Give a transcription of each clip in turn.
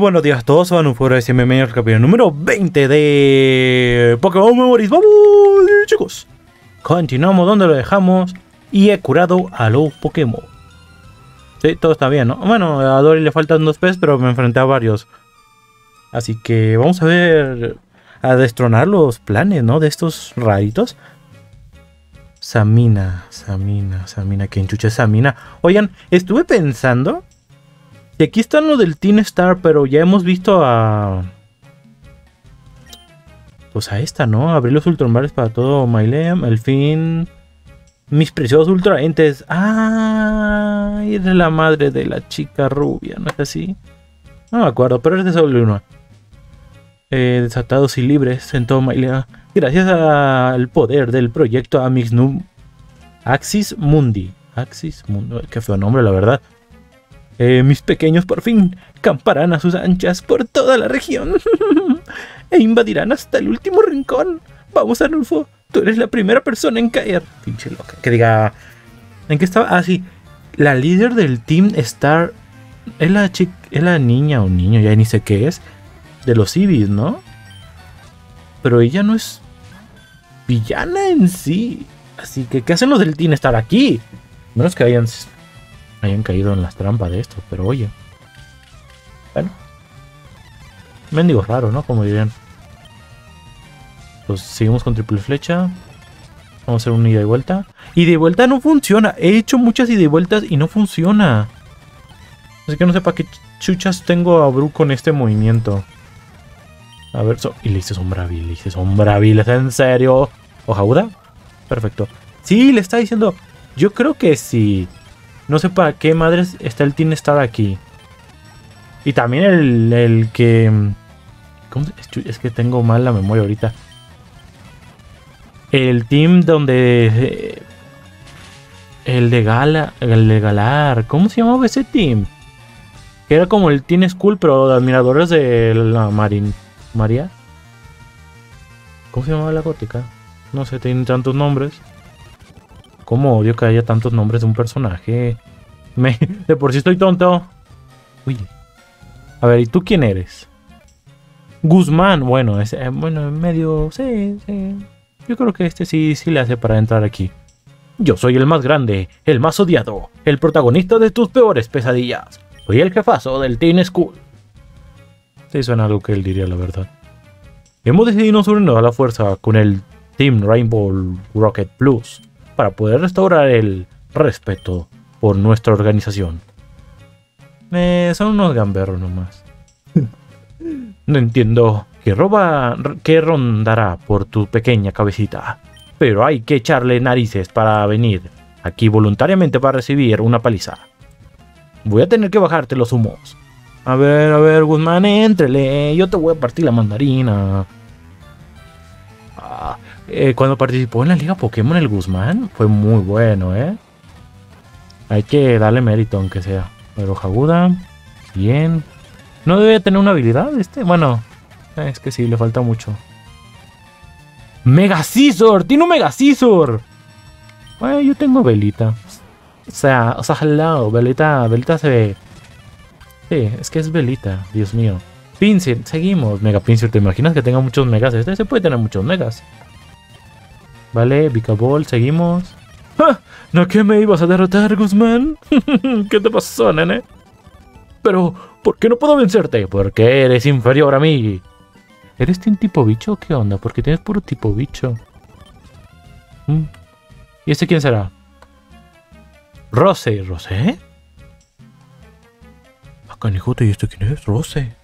Muy buenos días a todos, soy Anufora y bienvenidos al capítulo número 20 de Pokémon Memories. ¡Vamos, chicos! Continuamos donde lo dejamos y he curado a los Pokémon. Sí, todo está bien, ¿no? Bueno, a Dory le faltan 2 P's, pero me enfrenté a varios. Así que vamos a ver, a destronar los planes, ¿no? De estos raritos. Samina, ¿quién chucha es Samina? Oigan, estuve pensando... Y aquí está lo del Teen Star, pero ya hemos visto a... Pues a esta, ¿no? Abrir los ultramares para todo Myleam, el fin... Mis preciosos ultraentes. ¡Ah! Es la madre de la chica rubia, ¿no es así? No me acuerdo, pero es de solo uno. Desatados y libres en todo Myleam. Gracias al poder del proyecto Axis Mundi. Axis Mundi. Qué feo nombre, la verdad. Mis pequeños por fin camparán a sus anchas por toda la región e invadirán hasta el último rincón. Vamos, Arnulfo, tú eres la primera persona en caer. Pinche loca. Que diga... ¿En qué estaba? Ah, sí. La líder del Team Star es la chica, es la niña o niño, ya ni sé qué es, de los Ibis, ¿no? Pero ella no es villana en sí. Así que, ¿qué hacen los del Team Star aquí? Menos que hayan caído en las trampas de esto, pero oye. Bueno. Mendigos raros, ¿no? Como dirían. Pues seguimos con triple flecha. Vamos a hacer un ida y vuelta. Ida y vuelta no funciona. He hecho muchas ida y vueltas y no funciona. Así que no sé para qué chuchas tengo a Bru con este movimiento. A ver, y le hice Sombravil, ¿es en serio? ¿O Jauda? Perfecto. Sí, le está diciendo. Yo creo que sí. No sé para qué madres está el Teen Star aquí. Y también el que... ¿Cómo? Es que tengo mal la memoria ahorita. El team donde... El de Galar. ¿Cómo se llamaba ese team? Que era como el Teen School, pero de admiradores de la María. ¿Cómo se llamaba la gótica? No sé, tienen tantos nombres. ¿Cómo odio que haya tantos nombres de un personaje? De por sí estoy tonto. Uy. A ver, ¿y tú quién eres? Guzmán. Bueno, es medio... Sí. Yo creo que este sí le hace para entrar aquí. Yo soy el más grande, el más odiado, el protagonista de tus peores pesadillas. Soy el jefazo del Teen School. Sí, suena algo que él diría, la verdad. Hemos decidido unirnos a la fuerza con el Team Rainbow Rocket Plus para poder restaurar el respeto por nuestra organización. Son unos gamberros nomás. No entiendo qué rondará por tu pequeña cabecita, pero hay que echarle narices para venir aquí voluntariamente para recibir una paliza. Voy a tener que bajarte los humos. A ver, Guzmán, éntrele, yo te voy a partir la mandarina. Cuando participó en la Liga Pokémon el Guzmán fue muy bueno, ¿eh? Hay que darle mérito aunque sea. Pero Jaguda, bien. ¿No debe tener una habilidad este? Bueno, es que sí, le falta mucho. ¡Mega Scizor! ¡Tiene un Mega Scizor! Bueno, yo tengo Velita. O sea, hello, Velita se ve... Sí, es que es Velita, Dios mío. Pinsir, seguimos. Mega Pinsir, ¿te imaginas que tenga muchos megas? Este se puede tener muchos megas. Vale, Vikaball, seguimos. ¡Ja! ¿No que me ibas a derrotar, Guzmán? ¿Qué te pasó, nene? Pero, ¿por qué no puedo vencerte? Porque eres inferior a mí. ¿Eres un tipo bicho o qué onda? Porque tienes puro tipo bicho. ¿Y este quién será? Rose. ¿Rose? Canijote, ¿y esto quién es? Rose.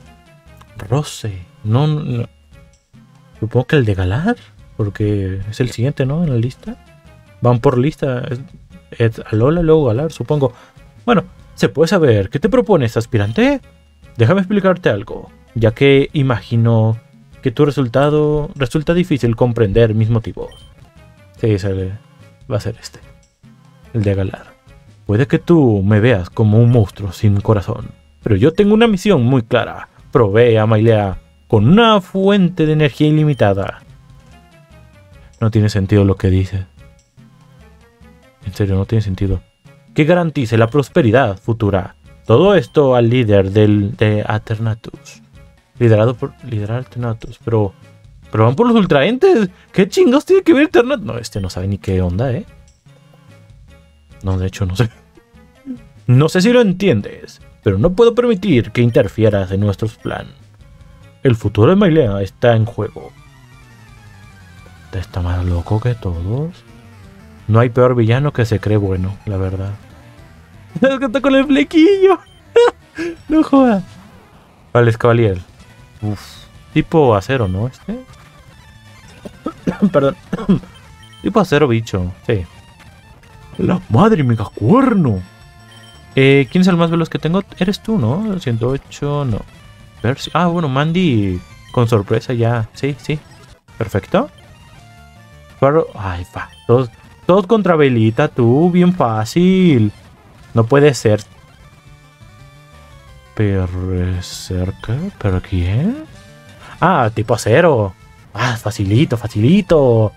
No. Supongo que el de Galar. Porque es el siguiente, ¿no? En la lista. Van por lista. Es Alola, luego Galar, supongo. Bueno, ¿se puede saber qué te propones, aspirante? Déjame explicarte algo, ya que imagino que tu resultado resulta difícil comprender mis motivos. Sí, va a ser este. El de Galar. Puede que tú me veas como un monstruo sin corazón, pero yo tengo una misión muy clara. Provee a Mailea con una fuente de energía ilimitada. No tiene sentido lo que dices. En serio, no tiene sentido. Que garantice la prosperidad futura. Todo esto al líder de Aternatus. Liderar Aternatus. Pero van por los ultraentes. ¿Qué chingados tiene que ver Aternatus? No, este no sabe ni qué onda, ¿eh? No, de hecho, no sé. No sé si lo entiendes, pero no puedo permitir que interfieras en nuestros planes. El futuro de Mailea está en juego. Está más loco que todos. No hay peor villano que se cree bueno, la verdad. Es que está con el flequillo. No jodas. Vale, Cavalier. Uf. Tipo acero, ¿no? Este. Perdón. Tipo acero, bicho. Sí. La madre, mega cuerno. ¿Quién es el más veloz que tengo? Eres tú, ¿no? 108, no. Percy. Ah, bueno, Mandy con sorpresa ya. Sí, sí. Perfecto. Pero, ay, va. Todos contra Belita, tú. Bien fácil. No puede ser. ¿Cerca? ¿Pero quién? Ah, tipo acero. Ah, facilito, facilito.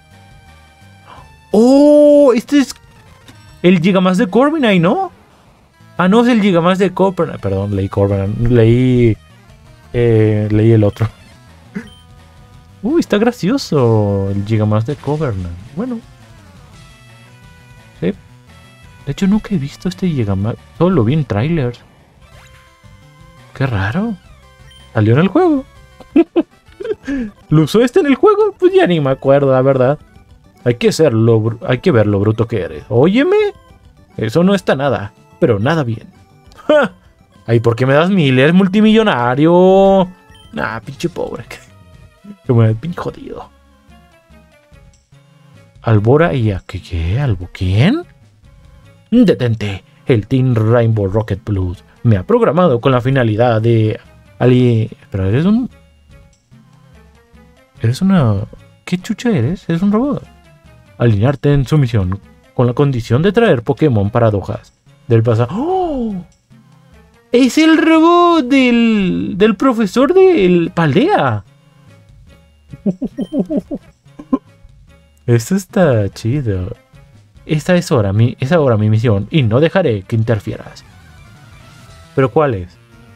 Oh, este es el Gigamas de Corviknight, ¿no? Ah, no, es el Gigamas de Corviknight. Perdón, leí Corviknight. Leí el otro. Uy, está gracioso el Gigamas de Corviknight. Bueno. Sí. De hecho, nunca he visto este Gigamas. Solo lo vi en trailers. Qué raro. Salió en el juego. ¿Lo usó este en el juego? Pues ya ni me acuerdo, la verdad. Hay que ver lo bruto que eres. Óyeme. Eso no está nada. Pero nada bien. ¡Ja! Ay, ¿por qué me das miles? Multimillonario. Nah, pinche pobre. Que me pinche jodido. Albora y a ¿qué? ¿Albo quién? Detente. El Team Rainbow Rocket Plus me ha programado con la finalidad de Pero eres una... ¿Qué chucha eres? ¿Eres un robot? Alinearte en su misión con la condición de traer Pokémon paradojas del pasado. ¡Oh! ¡Es el robot del profesor del Paldea! Esto está chido. Esa es ahora mi misión y no dejaré que interfieras. ¿Pero cuál es?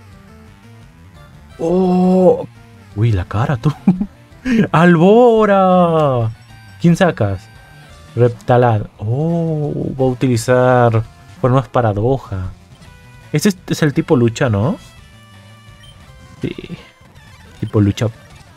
¡Oh! Uy, la cara, tú. ¡Albora! ¿Quién sacas? Reptalad. Oh, va a utilizar formas paradoja. Este es el tipo lucha, ¿no? Sí. Tipo lucha.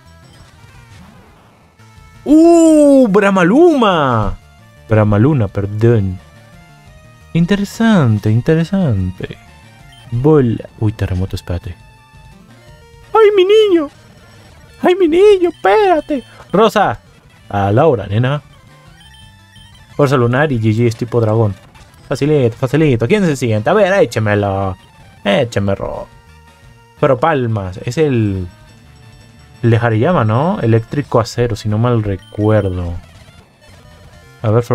¡Bramaluma! Bramaluna, perdón. Interesante, interesante. Bola. Uy, terremoto, espérate. ¡Ay, mi niño! ¡Ay, mi niño! ¡Espérate! Rosa. A la hora, nena. Fuerza lunar y GG es tipo dragón. Facilito, facilito. ¿Quién se siente? A ver, échemelo. Échemelo. Pero palmas. Es el de Hariyama, ¿no? Eléctrico acero, si no mal recuerdo. A ver,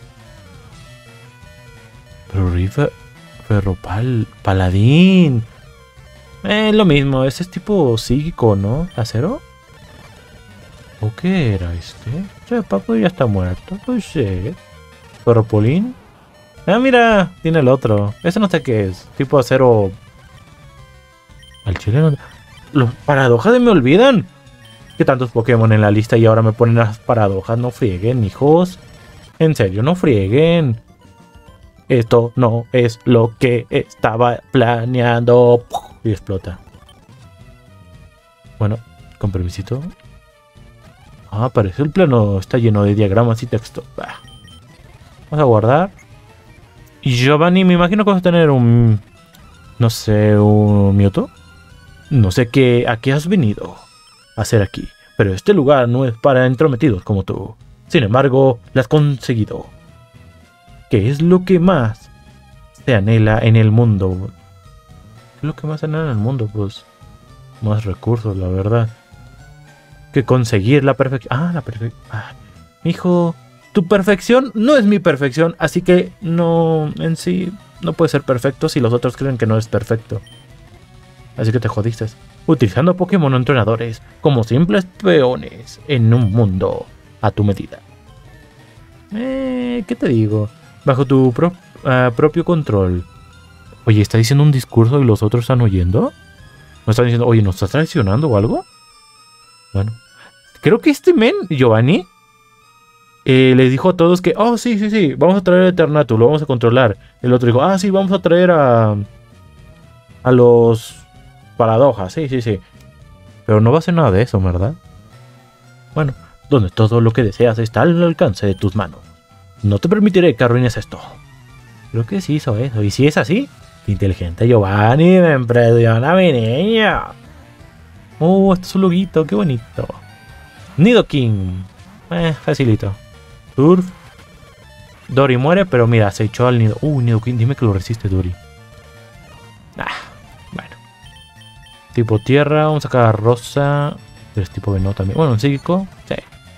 Paladín. Lo mismo. Ese es tipo psíquico, ¿no? ¿Acero? ¿O qué era este? Che, papu ya está muerto. Pues sí. Ferropolín. Ah, mira, tiene el otro. Ese no sé qué es. Tipo acero. Al chile no. Los paradojas me olvidan. Que tantos Pokémon en la lista y ahora me ponen las paradojas. No frieguen, hijos. En serio, no frieguen. Esto no es lo que estaba planeando. Y explota. Bueno, con permisito. Ah, parece el plano está lleno de diagramas y texto. Bah. Vamos a guardar. Y Giovanni, me imagino que vas a tener un... No sé, un Mewtwo. No sé a qué has venido a hacer aquí. Pero este lugar no es para entrometidos como tú. Sin embargo, lo has conseguido. ¿Qué es lo que más se anhela en el mundo? ¿Qué es lo que más se anhela en el mundo? Pues más recursos, la verdad. Que conseguir la perfección. Ah, la perfección. Ah, hijo, tu perfección no es mi perfección, así que no, en sí, no puede ser perfecto si los otros creen que no es perfecto. Así que te jodiste. Utilizando Pokémon entrenadores como simples peones en un mundo a tu medida. ¿Qué te digo? Bajo tu propio control. Oye, ¿está diciendo un discurso y los otros están oyendo? ¿No están diciendo, oye, ¿nos estás traicionando o algo? Bueno. Creo que este men, Giovanni, les dijo a todos que, oh, sí, sí, sí, vamos a traer a Eternatus, lo vamos a controlar. El otro dijo, ah, sí, vamos a traer a los paradojas, sí, sí, sí. Pero no va a hacer nada de eso, ¿verdad? Bueno, donde todo lo que deseas está al alcance de tus manos. No te permitiré que arruines esto. Creo que sí hizo eso. Y si es así, qué inteligente Giovanni, me impresiona mi niña. Oh, este es un loguito, qué bonito. Nidoking. Facilito. Surf. Dory muere, pero mira, se echó al nido. Nidoking, dime que lo resiste, Dory. Bueno. Tipo tierra, vamos a sacar a Rosa. Pero es tipo veneno también. Bueno, un psíquico. Sí.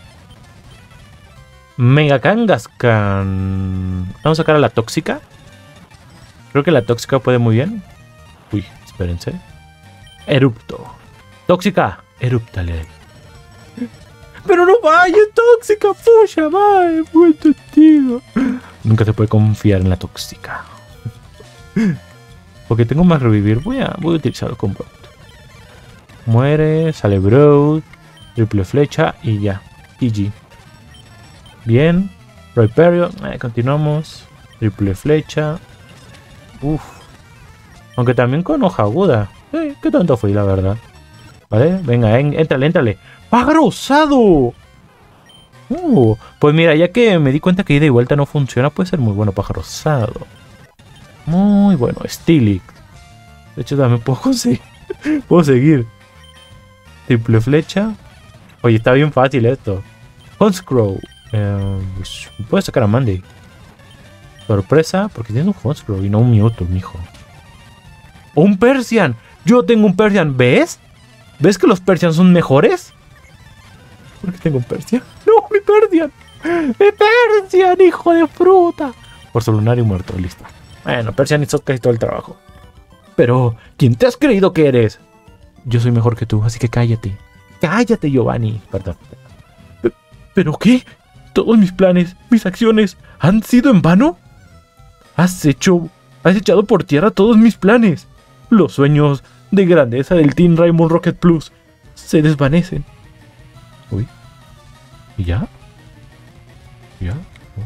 Mega Kangaskhan. Vamos a sacar a la tóxica. Creo que la tóxica puede muy bien. Uy, espérense. Erupto. Tóxica, erúptale. Pero no vaya, tóxica, puya, vaya, buen testigo. Nunca se puede confiar en la tóxica. Porque tengo más revivir. Voy a utilizarlo con Broad. Muere, sale Broad, triple flecha y ya. GG. Bien. Rhyperior. Continuamos. Triple flecha. Uff. Aunque también con hoja aguda. ¿Qué tanto fui, la verdad? Vale, venga, éntrale, éntrale. ¡Pájaro osado! Pues mira, ya que me di cuenta que ida y vuelta no funciona, puede ser muy bueno pájaro osado. Muy bueno, Steelix. De hecho, también puedo conseguir. Puedo seguir. Triple flecha. Oye, está bien fácil esto. Huntscrow. Puedes sacar a Mandy. Sorpresa, porque tiene un Huntscrow y no un Mewtwo, mijo. ¡Un Persian! Yo tengo un Persian, ¿ves? ¿Ves que los Persian son mejores? ¿Por qué tengo un Persian? ¡No, mi Persian! ¡Mi Persian, hijo de fruta! Por Lunario muerto, listo. Bueno, Persian hizo casi todo el trabajo. Pero, ¿quién te has creído que eres? Yo soy mejor que tú, así que cállate. Cállate, Giovanni. Perdón. ¿Pero qué? ¿Todos mis planes, mis acciones, han sido en vano? Has echado por tierra todos mis planes. Los sueños de grandeza del Team Rainbow Rocket Plus se desvanecen. Uy. ¿Y ya? ¿Ya?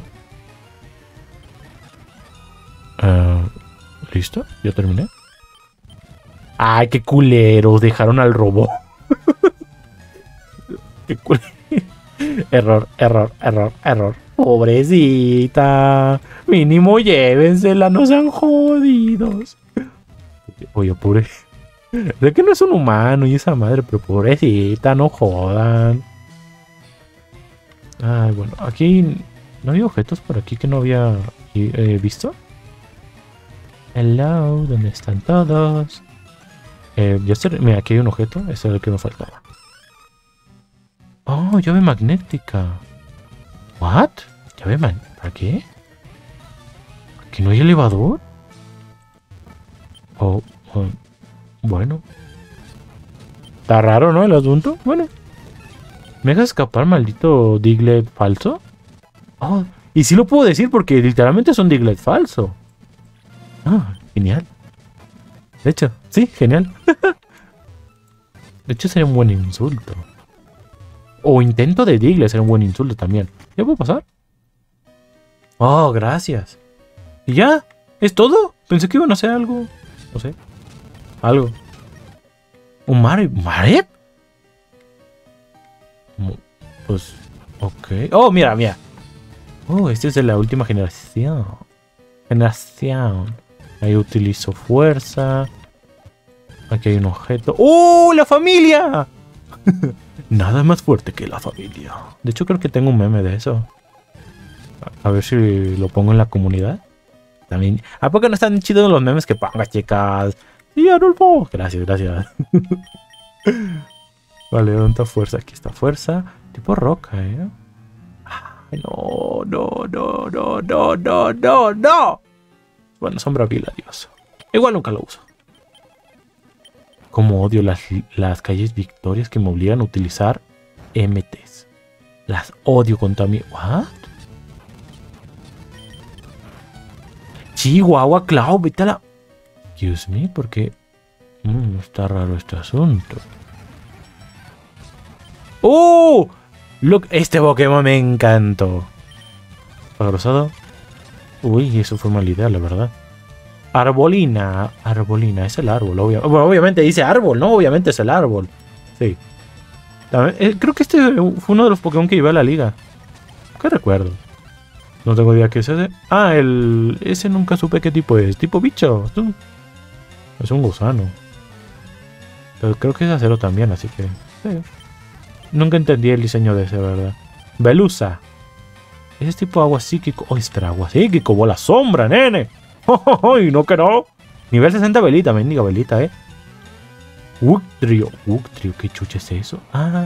¿Listo? ¿Ya terminé? ¡Ay, qué culeros! Dejaron al robot. ¡Qué culeros! Error, error, error, error. Pobrecita. Mínimo llévensela, no sean jodidos. Oye, pobre. Sé que no es un humano y esa madre, pero pobrecita, no jodan. Ay, bueno, aquí no había objetos por aquí que no había visto. Hello, ¿dónde están todos? Mira, aquí hay un objeto, ese es el que me faltaba. Oh, llave magnética. ¿What? ¿Llave magnética? ¿Para qué? ¿Aquí no hay elevador? Bueno. Está raro, ¿no? El asunto. Bueno. ¿Me dejas escapar, maldito Diglett falso? Oh, y sí lo puedo decir porque literalmente es un Diglett falso. Genial. De hecho, sí, genial. De hecho, sería un buen insulto. O intento de Diglett sería un buen insulto también. ¿Ya puedo pasar? Oh, gracias. ¿Y ya? ¿Es todo? Pensé que iban a hacer algo. No sé. Algo. ¿Un Maret? Pues, ok. Oh, mira, mira. Oh, este es de la última generación. Ahí utilizo fuerza. Aquí hay un objeto. ¡Oh, la familia! Nada más fuerte que la familia. De hecho, creo que tengo un meme de eso. A ver si lo pongo en la comunidad. También. ¿A poco no están chidos los memes que pongas, chicas? Sí, Arnulfo. Gracias, gracias. Vale, ¿dónde está fuerza? Aquí está fuerza. Tipo roca, ¿eh? Ay, no, no, no, no, no, no, no, no. Bueno, sombra vil, adiós. Igual nunca lo uso. Como odio las calles victorias que me obligan a utilizar MTs. Las odio con toda mi... ¿What? Chihuahua, Clau, vete a la... Excuse me, porque está raro este asunto. ¡Oh! Look, este Pokémon me encantó. Agrosado. Uy, eso fue mala idea, la verdad. Arbolina. Arbolina, es el árbol, bueno, obviamente dice árbol, ¿no? Obviamente es el árbol. Sí. También, creo que este fue uno de los Pokémon que llevé a la liga. ¿Qué recuerdo? No tengo idea qué es ese. Ah, ese nunca supe qué tipo es. ¿Tipo bicho? Es un gusano. Pero creo que es acero también, así que... Sí. Nunca entendí el diseño de ese, ¿verdad? Velusa. Ese es tipo agua psíquico. Oh, espera, agua psíquico. Bola sombra, nene. ¡Ay, no que no! Nivel 60 velita, mendiga velita, Uctrio. Uctrio, ¿qué chucha es eso? Ah.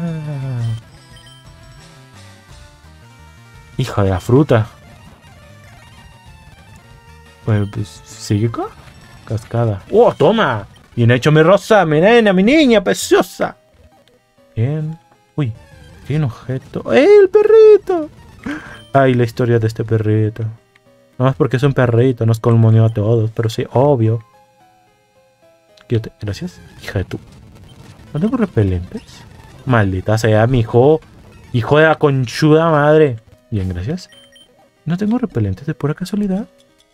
Hija de la fruta. Pues, ¿psíquico? Cascada. ¡Oh, toma! Bien hecho, mi rosa, mi nena, mi niña preciosa. Bien. Uy, tiene un objeto. ¡Eh, el perrito! Ay, la historia de este perrito. No es porque es un perrito, nos colmonió a todos, pero sí, obvio. Gracias, hija de tú. ¿No tengo repelentes? Maldita sea, mi hijo. Hijo de la conchuda madre. Bien, gracias. ¿No tengo repelentes de pura casualidad?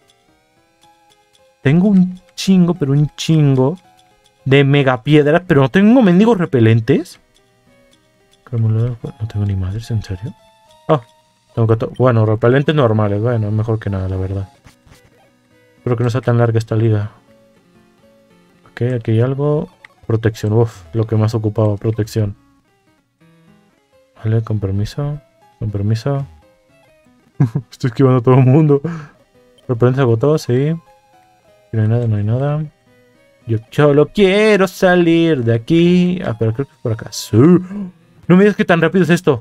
Tengo un chingo, pero un chingo de megapiedras, pero no tengo mendigos repelentes. No tengo ni madres, ¿en serio? Oh, tengo que bueno, repelentes normales, bueno, mejor que nada, la verdad. Espero que no sea tan larga esta liga. Ok, aquí hay algo. Protección, uff, lo que más ocupaba, protección. Vale, con permiso. Con permiso. Estoy esquivando a todo el mundo. Repelentes agotados, sí. No hay nada, no hay nada. Yo solo quiero salir de aquí. Ah, pero creo que es por acá. Sí. No me digas que tan rápido es esto.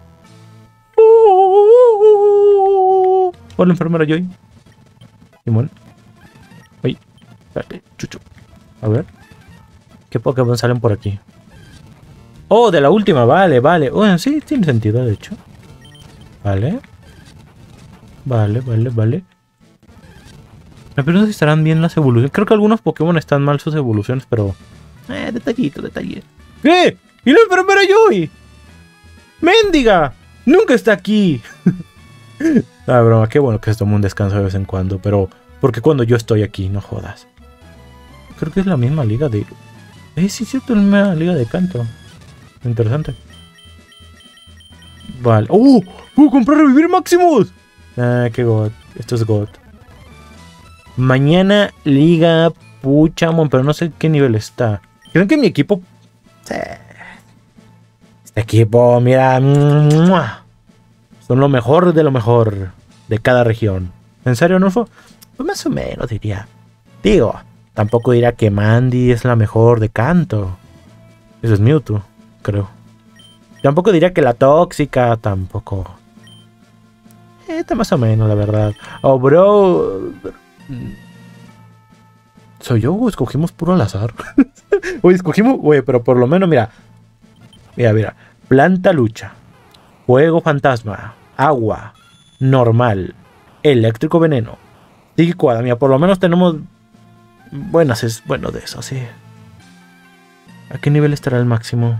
Hola, enfermera Joy. Simón. Ay, espérate, chucho. A ver. ¿Qué Pokémon salen por aquí? Oh, de la última, vale, vale. Bueno, sí, tiene sentido, de hecho. Vale. Vale, vale, vale. Me pregunto si estarán bien las evoluciones. Creo que algunos Pokémon están mal sus evoluciones, pero... detallito, detalle. ¿Qué? ¿Y la enfermera Joy? ¡Méndiga! ¡Nunca está aquí! Ah, broma, qué bueno que se toma un descanso de vez en cuando, pero... Porque cuando yo estoy aquí, no jodas. Creo que es la misma liga de... sí, es cierto, es la misma liga de canto. Interesante. Vale. ¡Oh! ¡Puedo comprar Revivir Maximus! Ah, qué god. Esto es god. Mañana liga Puchamon, pero no sé qué nivel está. ¿Creen que mi equipo... Este equipo, mira... Son lo mejor de cada región. ¿En serio, Nurfo? Pues más o menos diría. Digo, tampoco diría que Mandy es la mejor de canto. Eso es Mewtwo, creo. Tampoco diría que la tóxica, tampoco. Está más o menos, la verdad. Oh, bro... ¿Soy yo o escogimos puro al azar? Oye, escogimos... Oye, pero por lo menos, mira. Mira. Planta lucha. Fuego fantasma. Agua. Normal. Eléctrico veneno. Psíquico hada. Mira, por lo menos tenemos... Buenas, es bueno de eso, sí. ¿A qué nivel estará el máximo?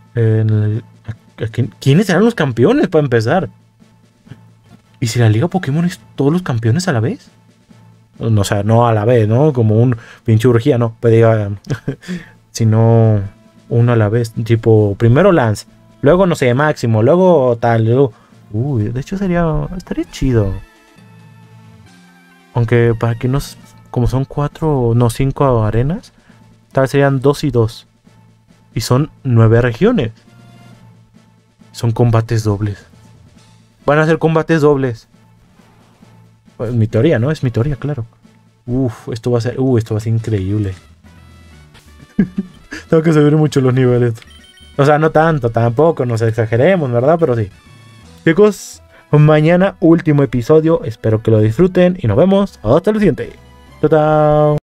¿Quiénes serán los campeones para empezar? ¿Y si la liga Pokémon es todos los campeones a la vez? No, o sea, no a la vez, ¿no? Como un pinche urgía, no. Pero diga, sino uno a la vez. Tipo, primero Lance, luego, no sé, Máximo, luego tal, luego... Uy, de hecho estaría chido. Aunque para que no... Como son 5 arenas, tal vez serían 2 y 2. Y son 9 regiones. Son combates dobles. Van a ser combates dobles. Es mi teoría, ¿no? Es mi teoría, claro. Esto va a ser increíble. Tengo que subir mucho los niveles. O sea, no tanto, tampoco, nos exageremos, ¿verdad? Pero sí. Chicos, mañana último episodio. Espero que lo disfruten y nos vemos hasta el siguiente. Chao, chao.